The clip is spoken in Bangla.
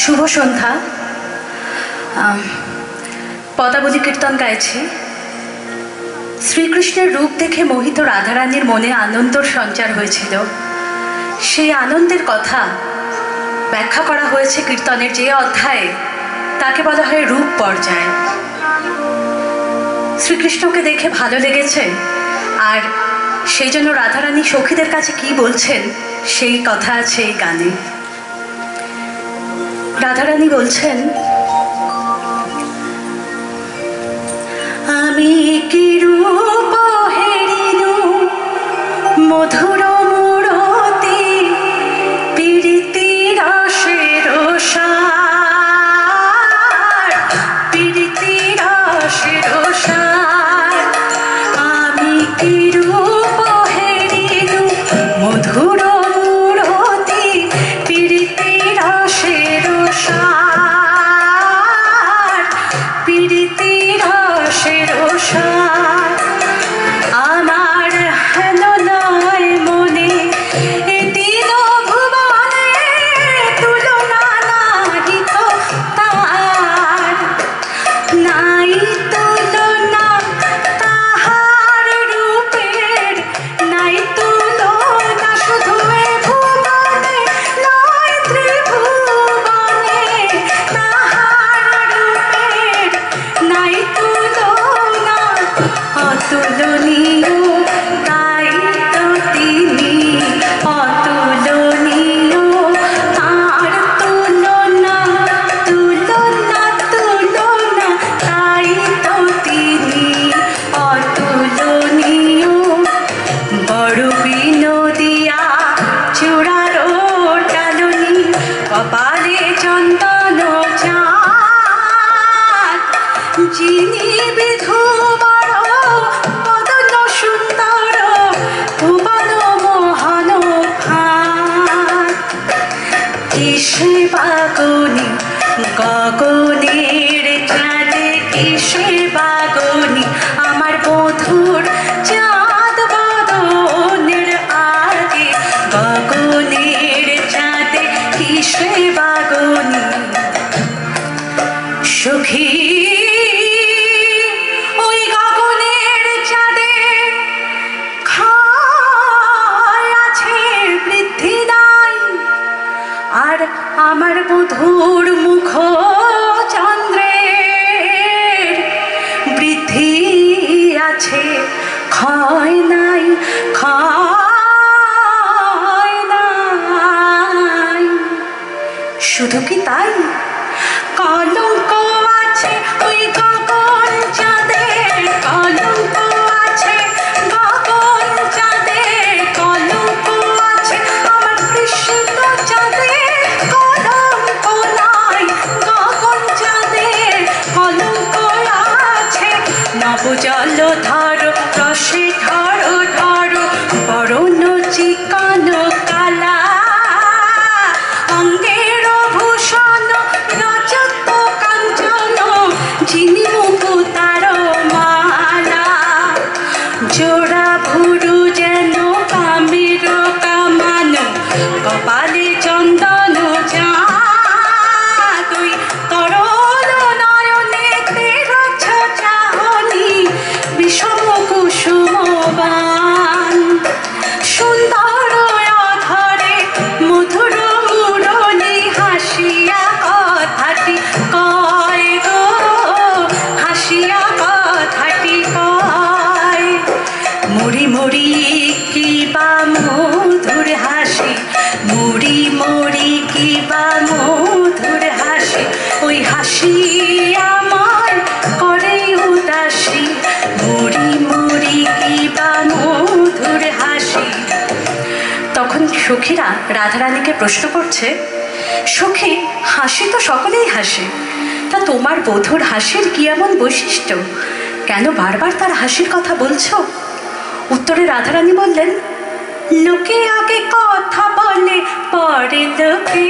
শুভ সন্ধ্যা। পদাবলী কীর্তন গাইছে। শ্রীকৃষ্ণের রূপ দেখে মোহিত রাধারানীর মনে আনন্দর সঞ্চার হয়েছিল। সেই আনন্দের কথা ব্যাখ্যা করা হয়েছে কীর্তনের যে অধ্যায়ে, তাকে বলা হয় রূপ পর্যায়। শ্রীকৃষ্ণকে দেখে ভালো লেগেছে, আর সেই জন্য রাধারানী সখীদের কাছে কি বলছেন সেই কথা আছে এই গানে। রাধারানী বলছেন, আমি কি রূপ হেরিনু মধুর মূরতি পীড়িতি রসের সার, পীড়িতি রসের সার। আমি কি রূপ হেরিনু মধুর মূরতি পীড়িতি রসের সার, পীড়িতি রসের সার। আমার হেন নয় মনে এ দিন ভুবনে তুলনা নাহি তো তার, নাই তুলনা তাহার রূপের, নাই তুলনা শুধু এ ভুবনে নয় ত্রিভুবনে, তাহার রূপের নাই তুলনা অতুলনীয়, তাই তো তিনি অতুলনীয়। তার তুলনা তুলনা তুলনা, তাই তো তিনি অতুলনীয়। বড় বিনোদিয়া চূড়ার টালনি, কপালে চন্দন চাঁদ, যিনি বিধু বড় বদন সুন্দর ভুবন মোহন ভাত। কিসে বাগনি গগনের চাঁদে, কিসে বাগনি আমার বধুর চাঁদ বদনের আগে, গগনের চাঁদে কিসে বাগনি। সখী ওই গগনের চাঁদে ক্ষয় আছে, বৃদ্ধি নাই, আর আমার বধূর মুখ চন্দ্রের বৃদ্ধি আছে, ক্ষয় নাই, ক্ষয় নাই। শুধু কি তাই, কলঙ্ক আছে ওই গগন চাঁদে, কলঙ্ক আছে গগন চাঁদে, কলঙ্ক আছে আমার কৃষ্ণ চাঁদে, কলঙ্ক নাই গগন চাঁদে, কলঙ্ক আছে। নবজল ধর রসে ধর ধর, বরণ চিকন কালা, অঙ্গের ভূষণ রজত কাঞ্চন, যিনি মুকুতার মালা। জোড়া ভুরু যেন কামের কামান, কপালে চন্দন চাঁদ, ওই তরল নয়নে তেরছ চাহনি বিষম কুসুমবান। সুন্দর অধরে মধুর মুরলি হাসিয়া কথাটি কয় গো, হাসিয়া কথাটি কয়। মুড়ি মুড়ি কিবা মধুর হাসি, মুড়ি মুড়ি কিবা মধুর হাসি, ওই হাসি আমার করে উদাসী। মুড়ি মুড়ি কিবা মধুর হাসি। তখন সখীরা রাধারানীকে প্রশ্ন করছে, সখী হাসি তো সকলেই হাসে, তা তোমার বধূর হাসির কি এমন বৈশিষ্ট্য, কেন বারবার তার হাসির কথা বলছো? উত্তরে রাধারানী বললেন, লোকে আগে কথা বলে পরে লোকে